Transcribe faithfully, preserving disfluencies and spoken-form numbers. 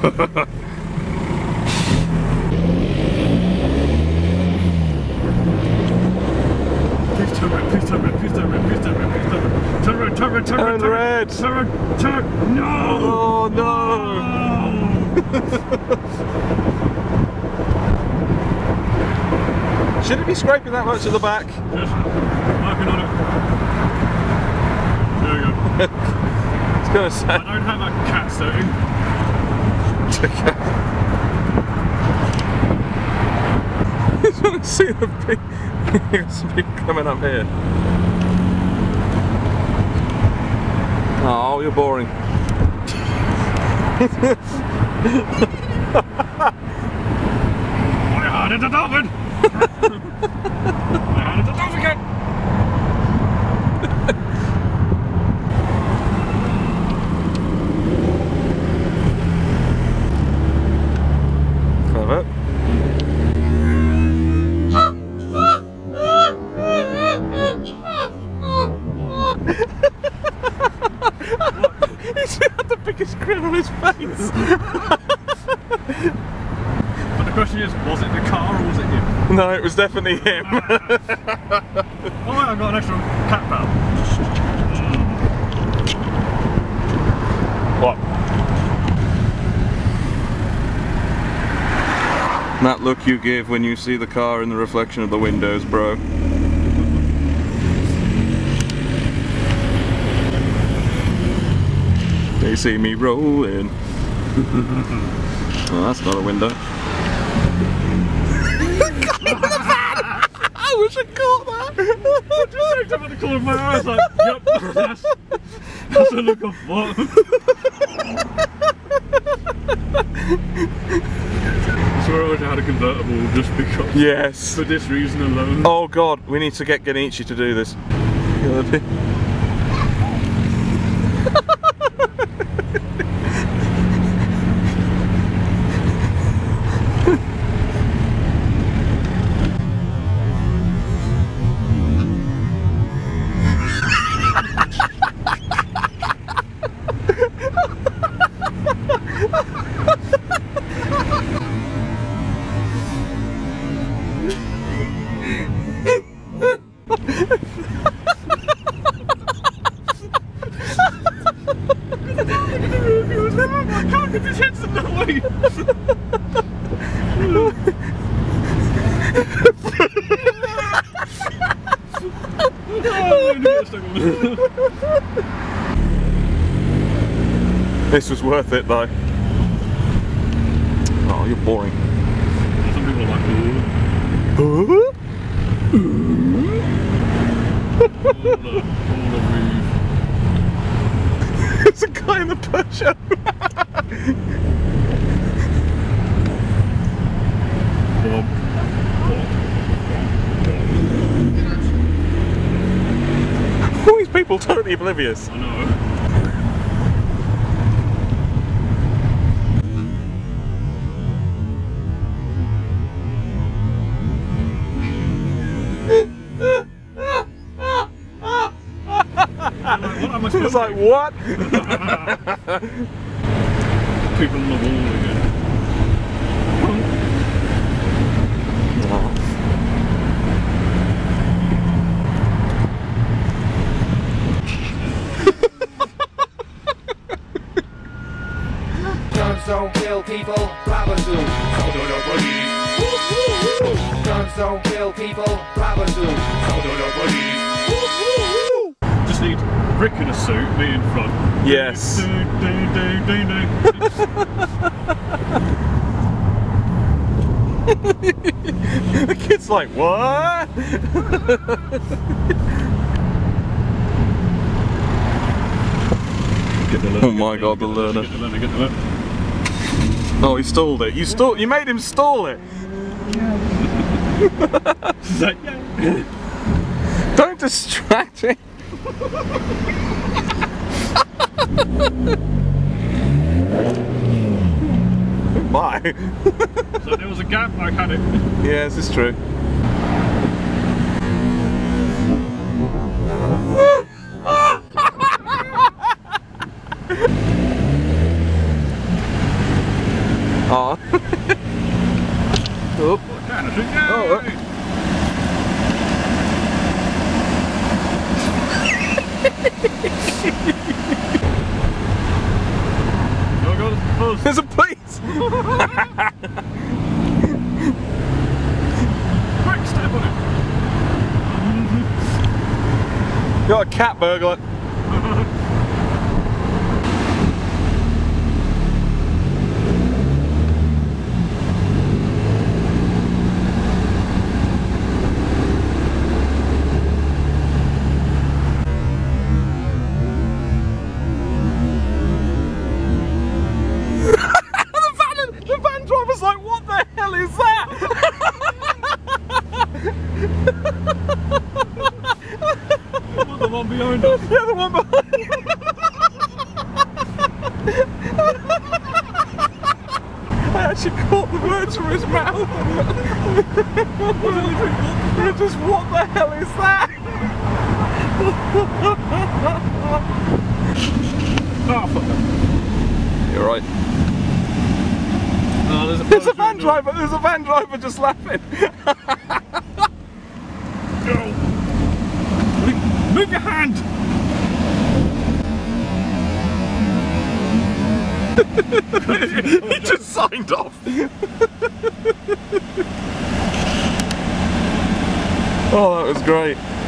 Please turn red, please turn red, please turn red, please turn red, please turn red. Turn red, turn red, turn red, turn red. Turn red, turn no! Oh no! Should it be scraping that much at the back? Just working on it. There we go. I was gonna say. I don't have a cat setting. I just want to see the big, big coming up here. Oh, you're boring. I had it a dolphin! I had it a dolphin again! Clever. He's got the biggest grin on his face. But the question is, was it the car or was it him? No, it was definitely him. Oh, I've got an extra cat pal. What? That look you give when you see the car in the reflection of the windows, bro. They see me rolling. Well, that's not a window. I wish I caught that. I just looked up at the corner of my eye, I was like, yep, that's, that's a look of what? I swear I wish I had a convertible just because. Yes. For this reason alone. Oh god, we need to get Genichi to do this. Can't get his head in that way. This was worth it though. Oh, you're boring. Some people are like, ooh. Ooh? There's a guy in the Peugeot. All these people totally oblivious. I know. It's like, what? People on the wall again. Guns don't kill people, robbers do. So do the police. Guns don't kill people, robbers do. So do the police. Just need Rick in a suit, me in front. Yes. Do, do, do, do, do. The kid's like, what? Get the learner, Oh my get god, the the learner. learner. Get the learner, get the learner. Oh, he stalled it. You stalled. You made him stall it. She's like, yeah. Don't distract him. Bye. So there was a gap, I had it. Yeah, this is true. No, go to the fuzz. There's a police! Quick, step on it. You're a cat burglar. The van driver's like, what the hell is that? What, the one behind us? Yeah, the one behind. I actually caught the words from his mouth. You're just, what the hell is that? Oh, fuck. You're right. No, there's a, There's a fuzz van doing driver, there's a van driver just laughing. Go. Move your hand. He just signed off. Oh, that was great.